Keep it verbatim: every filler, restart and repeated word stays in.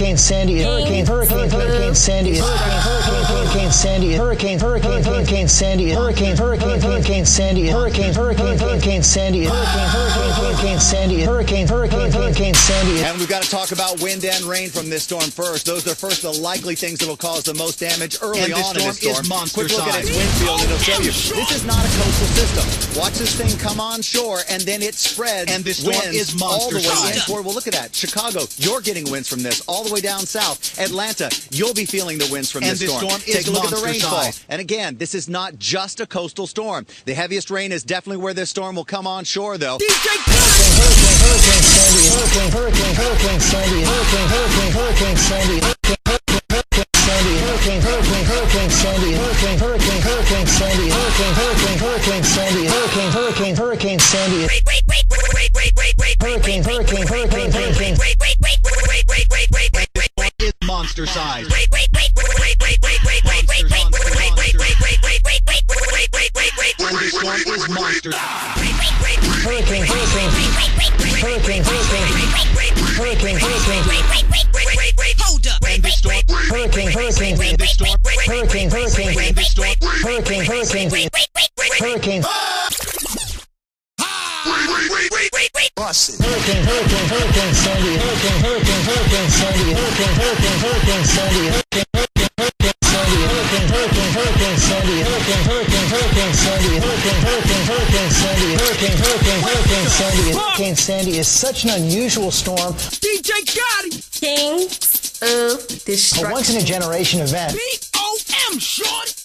Hurricane Sandy, Hurricane, Hurricane, Hurricane Sandy, Hurricane, Hurricane, Hurricane Sandy, Hurricane, Hurricane, Hurricane Sandy, Hurricane, Hurricane, Hurricane Sandy, Hurricane, Hurricane, Hurricane Sandy, Hurricane, Hurricane, Hurricane Sandy, Hurricane, Hurricane, Hurricane Sandy. And we've got to talk about wind and rain from this storm first. Those are first the likely things that will cause the most damage early and on in this storm. Is monster Quick look size. at its wind field and it'll show you this is not a coastal system. Watch this thing come on shore and then it spreads. And this storm winds is all the monster way size. inshore. Well, look at that. Chicago, you're getting winds from this all the way down south. Atlanta, you'll be feeling the winds from And this this storm. storm is Take a look at the monster rainfall. size. And again, this is not just a coastal storm. The heaviest rain is definitely where this storm will come on shore, though. D J Hurricane, Hurricane Sandy, Hurricane, Hurricane, Hurricane Sandy, Hurricane, Hurricane, Hurricane Sandy, Hurricane, Hurricane, Hurricane Sandy, Hurricane, Hurricane, Hurricane Sandy, Hurricane, Hurricane, Hurricane Sandy, Hurricane, Hurricane, Hurricane Sandy, Hurricane, Hurricane, Hurricane, Hurricane, Is monster size. And this storm is monster size. Hurricane, Hurricane, Hurricane, Hurricane, Hurricane, Hurricane, Hold up. And this storm Hurricane, Hurricane, and this storm Hurricane, Hurricane, and this storm Hurricane, Hurricane, Hurricane, buses. Hurricane, Hurricane, Hurricane Sandy, Hurricane, Hurricane, Hurricane Sandy, Hurricane, Hurricane, Hurricane Sandy, Hurricane, Hurricane, Hurricane Sandy, Hurricane, Hurricane, Hurricane Sandy, Hurricane, Hurricane, Hurricane Sandy, Hurricane, Hurricane, Hurricane Sandy, Hurricane Sandy is such an unusual storm, D J Gotti. Kings of a Destruction. once in a generation event. B O M, short.